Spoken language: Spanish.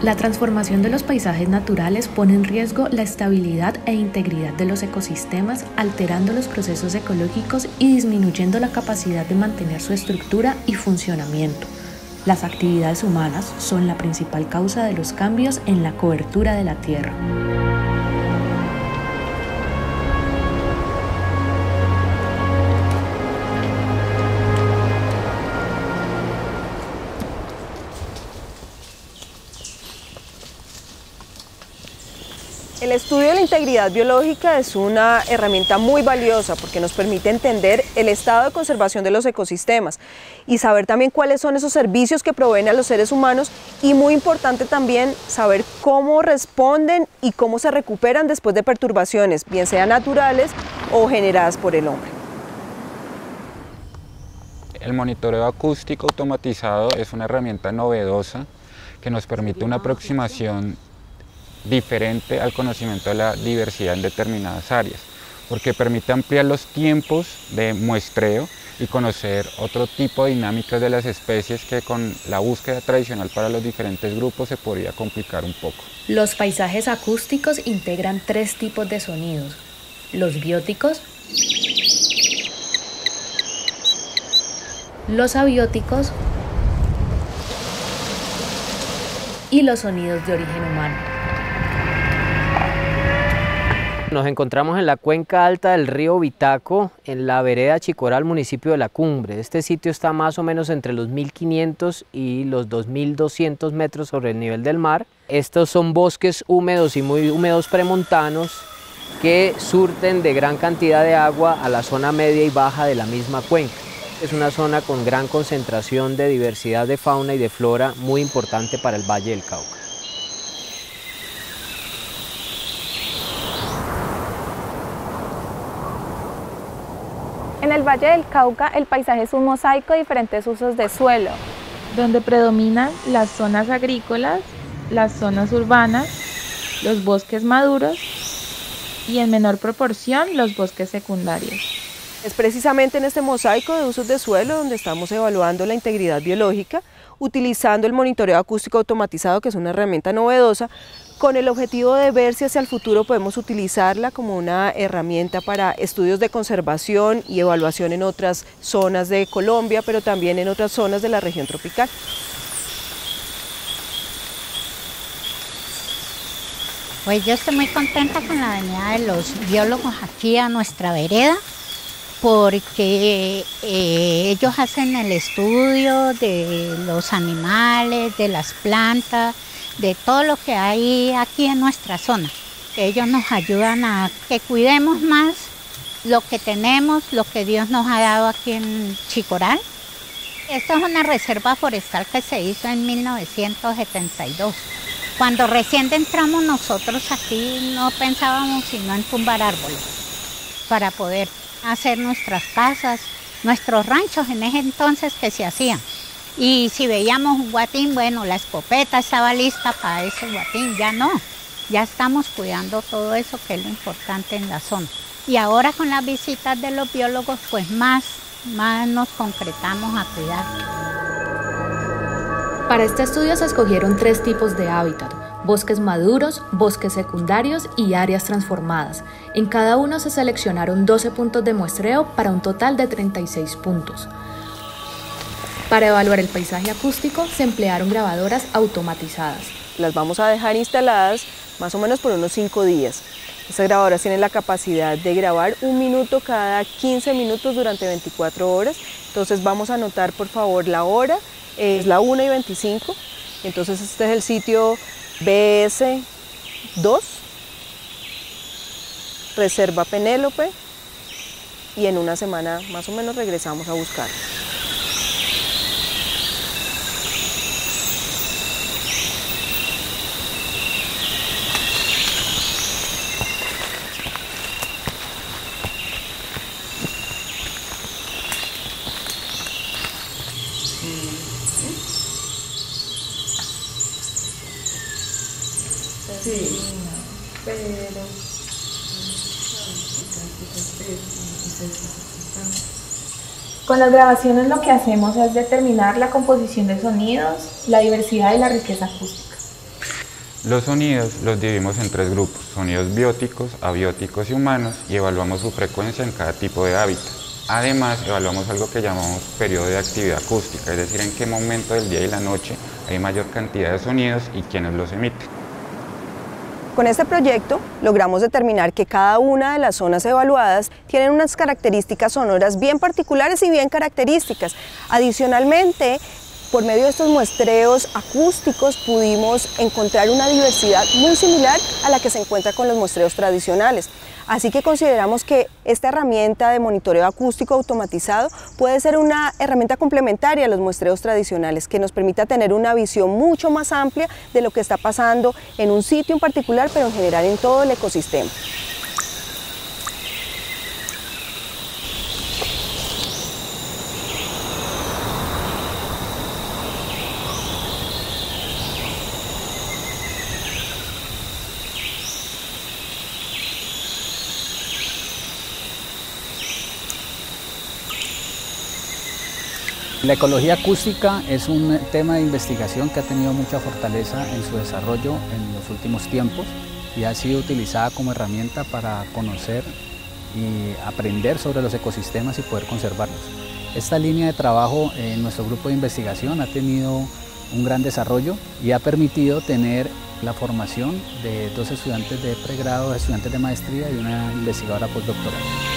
La transformación de los paisajes naturales pone en riesgo la estabilidad e integridad de los ecosistemas, alterando los procesos ecológicos y disminuyendo la capacidad de mantener su estructura y funcionamiento. Las actividades humanas son la principal causa de los cambios en la cobertura de la Tierra. El estudio de la integridad biológica es una herramienta muy valiosa porque nos permite entender el estado de conservación de los ecosistemas y saber también cuáles son esos servicios que proveen a los seres humanos y muy importante también saber cómo responden y cómo se recuperan después de perturbaciones, bien sean naturales o generadas por el hombre. El monitoreo acústico automatizado es una herramienta novedosa que nos permite una aproximación diferente al conocimiento de la diversidad en determinadas áreas, porque permite ampliar los tiempos de muestreo y conocer otro tipo de dinámicas de las especies que con la búsqueda tradicional para los diferentes grupos se podría complicar un poco. Los paisajes acústicos integran 3 tipos de sonidos: los bióticos, los abióticos y los sonidos de origen humano. Nos encontramos en la cuenca alta del río Vitaco, en la vereda Chicoral, municipio de La Cumbre. Este sitio está más o menos entre los 1500 y los 2200 metros sobre el nivel del mar. Estos son bosques húmedos y muy húmedos premontanos que surten de gran cantidad de agua a la zona media y baja de la misma cuenca. Es una zona con gran concentración de diversidad de fauna y de flora muy importante para el Valle del Cauca. En el Valle del Cauca, el paisaje es un mosaico de diferentes usos de suelo, donde predominan las zonas agrícolas, las zonas urbanas, los bosques maduros y en menor proporción los bosques secundarios. Es precisamente en este mosaico de usos de suelo donde estamos evaluando la integridad biológica, utilizando el monitoreo acústico automatizado, que es una herramienta novedosa, con el objetivo de ver si hacia el futuro podemos utilizarla como una herramienta para estudios de conservación y evaluación en otras zonas de Colombia, pero también en otras zonas de la región tropical. Pues yo estoy muy contenta con la venida de los biólogos aquí a nuestra vereda, porque ellos hacen el estudio de los animales, de las plantas, de todo lo que hay aquí en nuestra zona. Ellos nos ayudan a que cuidemos más lo que tenemos, lo que Dios nos ha dado aquí en Chicoral. Esta es una reserva forestal que se hizo en 1972. Cuando recién entramos nosotros aquí no pensábamos sino en tumbar árboles para poder hacer nuestras casas, nuestros ranchos en ese entonces que se hacían. Y si veíamos un guatín, bueno, la escopeta estaba lista para ese guatín, ya no. Ya estamos cuidando todo eso que es lo importante en la zona. Y ahora con las visitas de los biólogos, pues más nos concretamos a cuidar. Para este estudio se escogieron 3 tipos de hábitat: bosques maduros, bosques secundarios y áreas transformadas. En cada uno se seleccionaron 12 puntos de muestreo para un total de 36 puntos. Para evaluar el paisaje acústico se emplearon grabadoras automatizadas. Las vamos a dejar instaladas más o menos por unos 5 días. Estas grabadoras tienen la capacidad de grabar 1 minuto cada 15 minutos durante 24 horas. Entonces vamos a anotar por favor la hora, es la 1:25. Entonces este es el sitio BS2, Reserva Penélope, y en una semana más o menos regresamos a buscar. Sí, pero... Con las grabaciones lo que hacemos es determinar la composición de sonidos, la diversidad y la riqueza acústica. Los sonidos los dividimos en 3 grupos: sonidos bióticos, abióticos y humanos, y evaluamos su frecuencia en cada tipo de hábitat. Además, evaluamos algo que llamamos periodo de actividad acústica, es decir, en qué momento del día y la noche hay mayor cantidad de sonidos y quiénes los emiten. Con este proyecto logramos determinar que cada una de las zonas evaluadas tienen unas características sonoras bien particulares y bien características. Adicionalmente, por medio de estos muestreos acústicos pudimos encontrar una diversidad muy similar a la que se encuentra con los muestreos tradicionales. Así que consideramos que esta herramienta de monitoreo acústico automatizado puede ser una herramienta complementaria a los muestreos tradicionales, que nos permita tener una visión mucho más amplia de lo que está pasando en un sitio en particular, pero en general en todo el ecosistema. La ecología acústica es un tema de investigación que ha tenido mucha fortaleza en su desarrollo en los últimos tiempos y ha sido utilizada como herramienta para conocer y aprender sobre los ecosistemas y poder conservarlos. Esta línea de trabajo en nuestro grupo de investigación ha tenido un gran desarrollo y ha permitido tener la formación de 2 estudiantes de pregrado, estudiantes de maestría y una investigadora postdoctoral.